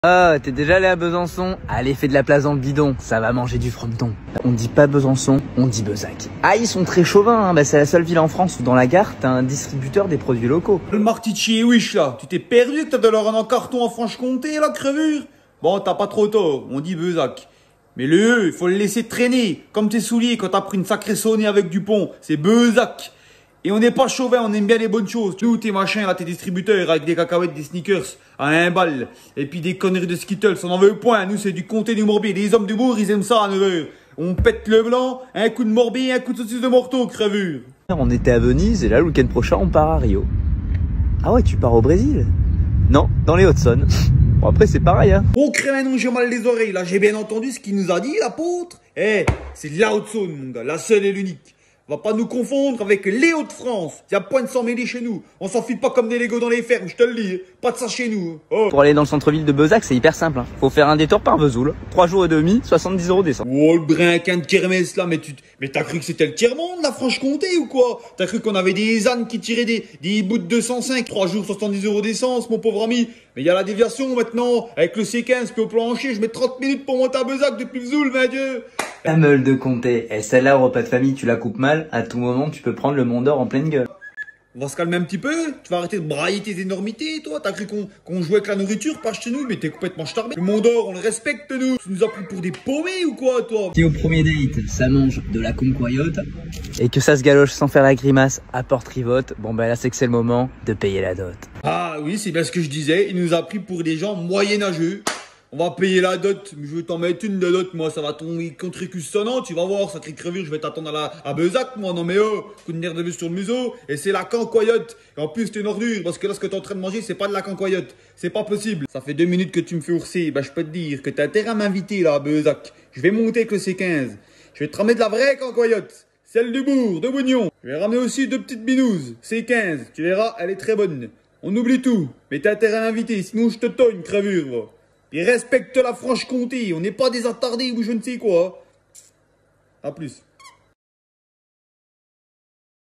Ah, t'es déjà allé à Besançon? Allez, fais de la place dans le bidon, ça va manger du frometon. On dit pas Besançon, on dit Bezac. Ah, ils sont très chauvins, hein. Bah, c'est la seule ville en France où dans la gare, t'as un distributeur des produits locaux. Le Martichi et Wish là, tu t'es perdu que t'as de l'or en carton en Franche-Comté là, crevure? Bon, t'as pas trop tort, on dit Bezac. Mais le E, il faut le laisser traîner, comme tes souliers quand t'as pris une sacrée sonnée avec Dupont, c'est Bezac. Et on n'est pas chauvin, on aime bien les bonnes choses. Nous, tes machins, là, tes distributeurs avec des cacahuètes, des sneakers à 1 balle. Et puis des conneries de Skittles, on en veut point. Nous, c'est du comté du Morbier. Les hommes du bourg, ils aiment ça à 9h. On pète le blanc, un coup de Morbier, un coup de saucisse de Morteau, crevure. On était à Venise et là, le week-end prochain, on part à Rio. Ah ouais, tu pars au Brésil? Non, dans les Hauts-de-Saône. Bon, après, c'est pareil, hein. Oh, crémin, j'ai mal les oreilles, là. J'ai bien entendu ce qu'il nous a dit, l'apôtre. Eh, c'est de la Haute-Saône, mon gars. La seule et l'unique. On va pas nous confondre avec les Hauts-de-France. Y a point de s'en mêler chez nous. On s'enfile pas comme des Legos dans les fermes, je te le dis. Pas de ça chez nous. Oh. Pour aller dans le centre-ville de Bezac, c'est hyper simple, hein. Faut faire un détour par Vesoul. 3 jours et demi, 70 € d'essence. Oh, le brinquin de kermesse là, mais t'as cru que c'était le tiers-monde, la Franche-Comté ou quoi? T'as cru qu'on avait des ânes qui tiraient des bouts de 205, 3 jours, 70 € d'essence, mon pauvre ami. Mais y a la déviation maintenant, avec le C15 puis au plancher, je mets 30 minutes pour monter à Bezac depuis Vesoul, mais Dieu. La meule de Comté. Et celle-là, au repas de famille, tu la coupes mal. À tout moment, tu peux prendre le Mont d'Or en pleine gueule. On va se calmer un petit peu. Tu vas arrêter de brailler tes énormités, toi. T'as cru qu'on jouait avec la nourriture, pas chez nous, mais t'es complètement starbé. Le Mont d'Or, on le respecte, nous. Tu nous as pris pour des paumés ou quoi, toi? Si au premier date, ça mange de la concoyote et que ça se galoche sans faire la grimace à porte-rivote, bon ben là, c'est que c'est le moment de payer la dot. Ah oui, c'est bien ce que je disais. Il nous a pris pour des gens moyenâgeux. On va payer la dot, mais je vais t'en mettre une de dot, moi, ça va tomber contre sonnant, tu vas voir, sacré crevure, je vais t'attendre à Bezac, moi, non mais oh, coup de nerf de bus sur le museau, et c'est la cancoyote, et en plus t'es une ordure, parce que là, ce que t'es en train de manger, c'est pas de la cancoyote, c'est pas possible. Ça fait 2 minutes que tu me fais ourser, bah je peux te dire que t'as intérêt à m'inviter, là, à Bezac. Je vais monter avec le C15, je vais te ramener de la vraie cancoyote, celle du bourg, de Bougnon. Je vais ramener aussi 2 petites binouses, C15, tu verras, elle est très bonne. On oublie tout, mais t'as intérêt à m'inviter, sinon je te togne, crevure, va. Et respecte la Franche-Comté, on n'est pas des attardés ou je ne sais quoi. A plus.